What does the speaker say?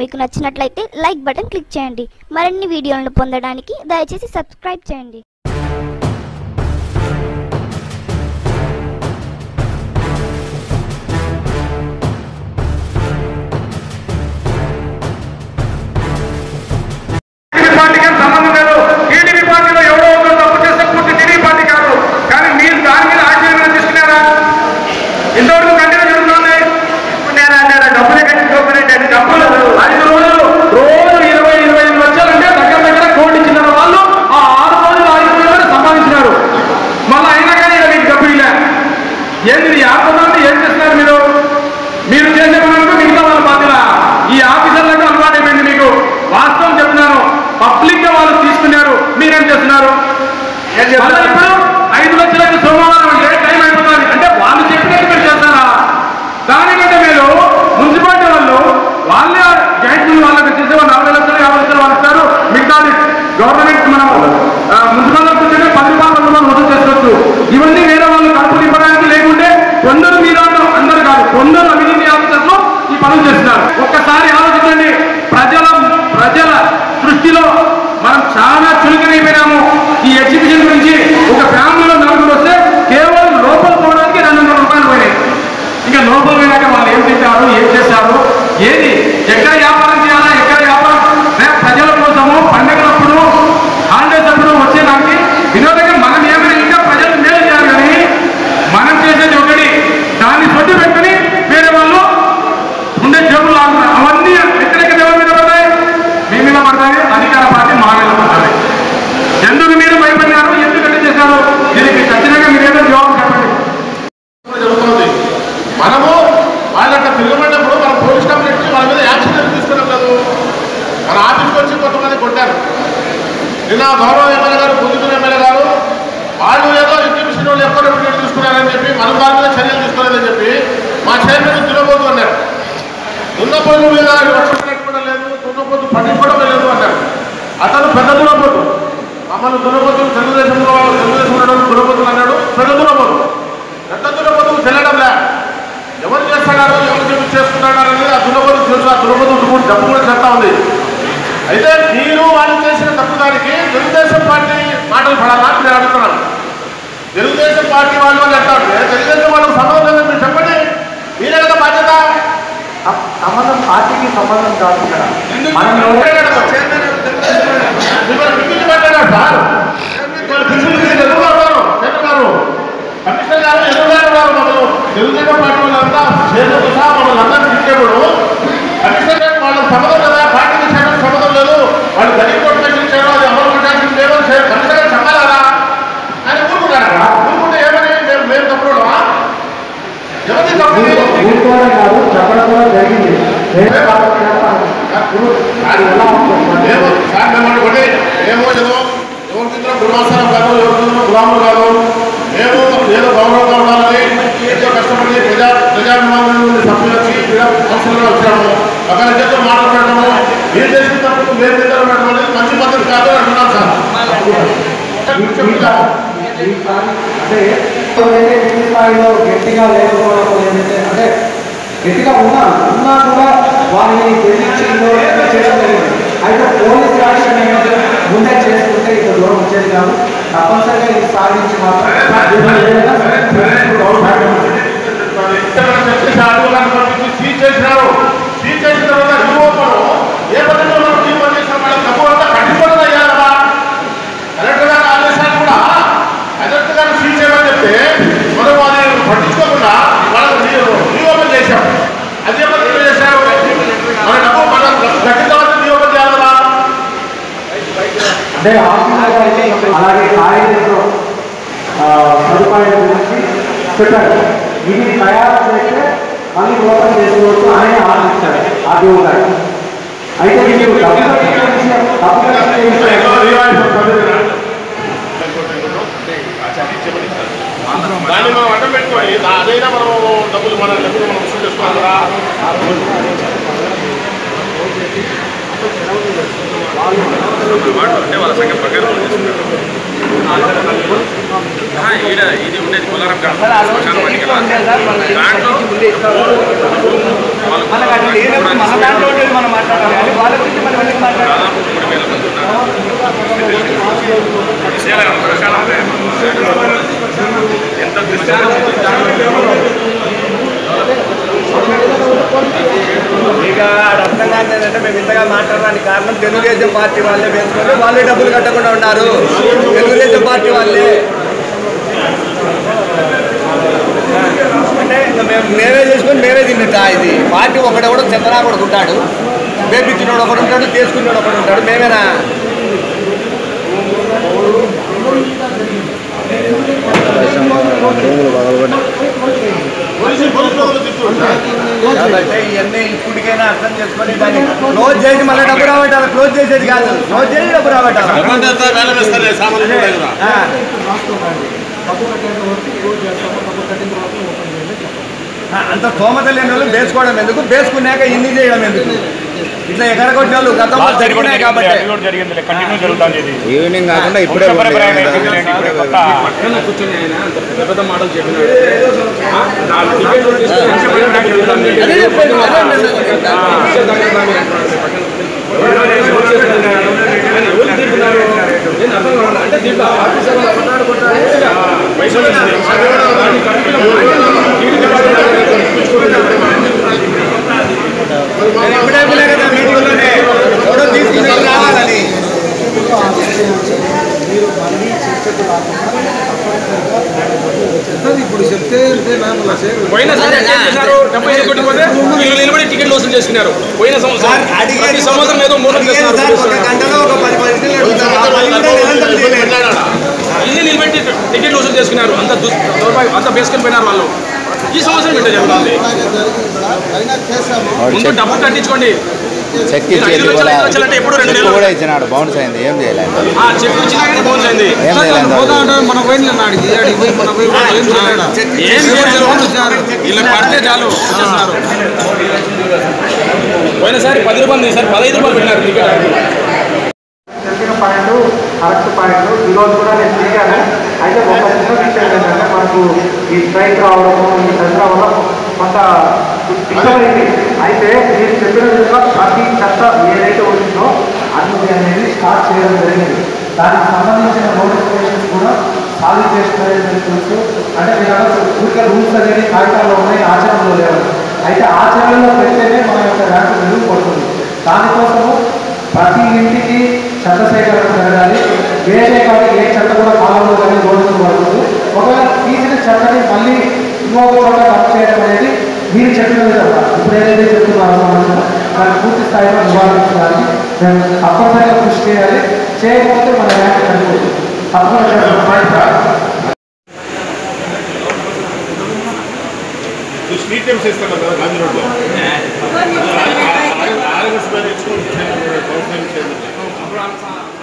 మీకు నచ్చినట్లయితే like button click చేయండి. మరిన్ని వీడియోలను పొందడానికి దయచేసి సబ్స్క్రైబ్ చేయండి. గవర్నమెంట్ మనం మున్సిపల్ కూర్చొని 10 రూపాయలు వసూలు చేసుకోవచ్చు. ఇవన్నీ వేరే వాళ్ళు కడుపు నింపడానికి లేకుంటే కొందరు మీద అందరు కాదు, కొందరు అవినీతి ఆఫీసర్లు ఈ పనులు చేస్తున్నారు. ఒక్కసారి ఆలోచించండి. ప్రజల దృష్టిలో మనం చాలా చురుకైపోయినాము. ఈ ఎగ్జిబిషన్ గురించి ఒక ఫ్యామిలీలో 4 వస్తే కేవలం లోపల పోవడానికి 200 రూపాయలు పోయినాయి. ఇంకా లోపల పోయినాక వాళ్ళు ఏం తింటారు, ఏం చేస్తారు, ఏది ఎక్కడ వ్యాపారం చేయాలా, ఎక్కడ వ్యాపారం ప్రజల కోసము పండుగలప్పుడు హాలిడేస్ అప్పుడు వచ్చేదానికి వినోదంగా మనం ఏమైనా ఇంకా ప్రజలు మేలు చేయాలి. కానీ మనం చేసేది ఒకటి, దాన్ని సొట్టు పెట్టుకుని వేరే వాళ్ళు ఉండే జబ్బులు లాగుతారు. అవన్నీ ఎక్కడెక్కడ ఎవరి మీద పడతాయి? మీ మీద పడతాయి, అధికార పార్టీ మా మీద పడతాయి. ఎందుకు మీరు భయపడినారు, ఎందుకు ఎట్లా చేశారు? దీనికి ఖచ్చితంగా మీరు ఏదో జవాబు చెప్పండి. జరుగుతుంది. మనము వాళ్ళంట తిరగబడినప్పుడు మన పోలీస్ కంప్లైంట్ వాళ్ళ మీద యాక్షన్ తీసుకున్నాం లేదు. మన ఆఫీస్కి వచ్చి కొంతమంది కొట్టారు. నిన్న గౌరవ ఎమ్మెల్యే గారు, పొద్దుటూరు ఎమ్మెల్యే గారు వాళ్ళు ఏదో ఎగ్జిబిషన్ వాళ్ళు ఎక్కడ తీసుకున్నారని చెప్పి మన వాళ్ళ మీద చర్యలు తీసుకోలేదని చెప్పి మా చైర్మన్ దున్నపోతు అన్నారు. దున్నపోతు మీద వర్షం పెట్టుకోవడం లేదు, దున్నపోతు పట్టించుకోవడం లేదు అన్నారు. అతను పెద్ద దున్నపోతు. మమ్మల్ని దున్నపోతు తెలుగుదేశంలో దున్నపోతులు అన్నాడు. పెద్ద దున్నపోతు చెల్లడం లే. ఎవరు చేస్తున్నారో, ఎవరు చేసుకున్నారో అనేది ఆ దున్నపోతు తెలుసు. ఆ దున్నపోతు డబ్బు కూడా చేస్తా ఉంది. అయితే మీరు వాళ్ళు చేసిన తప్పుదానికి తెలుగుదేశం పార్టీ మాటలు పడాలా నేను అడుగుతున్నాను. తెలుగుదేశం పార్టీ వాళ్ళు అంటారు, తెలుగుదేశం వాళ్ళకి సంబంధం లేదని మీరు చెప్పండి. మీరే కదా బాధ్యత. సంబంధం పార్టీకి సంబంధం కాదు. మాట్లాడారు సార్. కమిషనర్ గారు ఎదురుగారు మమ్మల్ని తెలుగుదేశం పార్టీ వాళ్ళంతా చేతులు సహా మమ్మల్ని అందరూ తిరిగేవాడు. కమిషనర్ గారు వాళ్ళకి సంబంధం కదా, పార్టీకి చేయడానికి సంబంధం లేదు. వాళ్ళు గరీబ్ కోర్టు చేయడం, అది అమలు పెట్టాల్సింది లేదు. కమిషనర్ గారు చెప్పాలా ఆయన ఊరుకున్నారా? ఊరుకుంటే ఏమని మేము తప్పుకోవడమా? ఎవరిని తప్పు కాదు, చెప్పడం కూడా జరిగింది. మేము ఏదో ఎవరికిందో గురువాసనం కాదు, ఎవరికిందో గులాములు కాదు. మేము ఏదో గౌరవంగా ఉండాలని ఎంతో కష్టపడి ప్రజాభిమానులు సభ్యులకి కౌన్సిలర్గా వచ్చాము. ఒకరి చేత మాట్లాడటము, మీరు చేసిన తప్పు మేము ఇద్దరు పెట్టడం అనేది మంచి పద్ధతి కాదు అంటున్నాం సార్. అంటే స్థాయిలో గట్టిగా లేకపోవడం ఏంటంటే, అంటే గట్టిగా ఉన్నా కూడా వారిని బెదిరించిందో చేయడం జరిగింది. అయితే పోలీస్ యాక్షన్ అనేది ముందే చేసుకుంటే ఇంత దూరం వచ్చేది కాదు. తప్పనిసరిగా ఇది సాధించి మాత్రం సీజ్ చేసినారు. సీజ్ చేసిన తర్వాత యువకులు ఏ పద్ధతిలో టీం చేసిన వాళ్ళకి తప్పు అంతా కట్టిపోతుంది అయ్యారా? కలెక్టర్ గారి ఆదేశాలు కూడా కలెక్టర్ గారిని సీజ్ చేయమని చెప్తే మనం వాళ్ళని పట్టించుకోకుండా వాళ్ళకి రీఓపెన్ చేశాం. అదే పద్ధతిలో చేశారు. మన డబ్బు మనం గట్టి తర్వాత రీఓపెన్ చేయాలరా? అంటే అలాగే కాలేజీలో సదుపాయాల గురించి చెప్పారు. ఇది తయారు చేస్తే మళ్ళీ ఓపెన్ చేసుకోవచ్చు అని ఆలోచించారు ఆర్డీఓ గారు. అయితే మీరు దాన్ని మనం అడ్డం పెట్టుకోండి. అదైనా మనం డబ్బులు మనం వసూలు చేసుకోవాలి కదా. అంటే వాళ్ళ సంఖ్య ప్రకారం ఇది ఉండేది కొలారం శ్మశానం వాటిక దాంట్లో దాదాపు 3,000 మంది ఉన్నారు. శ్మశానం ఎంత ఇక అర్థం కాదు ఏంటంటే మేము ఇంతగా మాట్లాడడానికి కారణం తెలుగుదేశం పార్టీ వాళ్ళే వేసుకొని వాళ్ళే డబ్బులు కట్టకుండా ఉన్నారు. తెలుగుదేశం పార్టీ వాళ్ళే అంటే ఇంకా మేమే చేసుకొని మేమే తిన్నట్ట. ఇది పార్టీ ఒకడెవడో చెత్తనా కూడా ఉంటాడు, వేపించినోడు ఒకడు ఉంటాడు, చేసుకున్నాడు ఒకడు ఉంటాడు. మేమేనా కాబట్టి ఇవన్నీ ఇప్పటికైనా అర్థం చేసుకొని దాన్ని క్లోజ్ చేసి మళ్ళీ డబ్బు రాబట్టాలి. క్లోజ్ చేసేది కాదు, క్లోజ్ చేసి డబ్బు రాబట్టాలి. అంత స్తోమత లేని వాళ్ళు వేసుకోవడం ఎందుకు, వేసుకున్నాక ఇన్ని చేయడం ఎందుకు? ఇట్లా ఎగరగొట్టిన వాళ్ళు గతంలో జరిగినాయి కాబట్టి ఈవినింగ్ కాకుండా ఇప్పుడే కూర్చొని ఆయన పెద్ద మాటలు చెప్పినాడు. అంటే దీంట్లో ఆఫీసర్ ఎప్పుడైపోయినా కదా మీటింగ్లోనే ఎవరో తీసుకుని రావాలని ఇప్పుడు చెప్తే నిలబడి టికెట్ వసూలు చేసుకున్నారు. పోయిన సంవత్సరం ప్రతి సంవత్సరం ఏదో 3 గంటలో ఒక 10 ఇల్లు నిలబెట్టి టికెట్లు వసూలు చేసుకున్నారు. అంత బేసుకొని పోయినారు వాళ్ళు. ఈ సంవత్సరం ఇట్లా జరుగుతుంది. ముందు డబ్బు కట్టించుకోండి. చెక్ ఎప్పుడు 2 నెలలు కూడా ఇచ్చినాడు, బౌన్స్ అయింది. ఏం చేయలేదు, చెక్ ఇచ్చినా కానీ బౌన్స్ అయింది. ఇలా పడితే చాలు వచ్చేస్తున్నారు. పోయినసారి 10 రూపాయలు, ఈసారి 15 రూపాయలు పెట్టినారు టికెట్. చెప్పిన పాయింట్ కరెక్ట్ పాయింట్. ఈరోజు కూడా నేను తిరిగాను. అయితే ఒక చిన్న విషయం ఏంటంటే మనకు ఈ స్ట్రైక్ రావడము, ఈ దసరా వల్ల కొంత ఇష్టమైంది. అయితే మీరు చెప్పిన విధంగా ప్రతి చట్టం ఏదైతే వచ్చిందో అది అనేది స్టార్ట్ చేయడం జరిగింది. దానికి సంబంధించిన నోటిఫికేషన్స్ కూడా సాల్వ్ చేసుకోవాలని తెలుసు. అంటే మీరు ఊరికే రూల్స్ అనేది కాగితాల్లో ఉన్నాయి, ఆచరణలో లేవు. అయితే ఆచరణలో పెడితేనే మన యొక్క ర్యాంకు మెరుగుపడుతుంది. దానికోసము ప్రతి ఇంటికి చెత్త సేకరణ జరగాలి. వేరే కానీ ఏ చెత్త కూడా కాలంలో కానీ జోడించబడుతుంది. ఒకవేళ తీసిన చెత్తని మళ్ళీ ఇంకొక చోట డంప్ చేయడం అనేది మీరు చెప్పిన విధంగా ఇప్పుడు ఏదైతే చెప్తున్నారో దాన్ని పూర్తి స్థాయిలో నివారించడానికి మేము తప్పనిసరిగా కృషి చేయాలి. చేయకపోతే మన ర్యాంక్ సరిపోతుంది. తప్పనిసరిగా స్ట్రీట్ టైమ్స్ ఇస్తాం కదా గాంధీ రోడ్లో ఆర్ఎస్ పైన ఇచ్చుకోండి.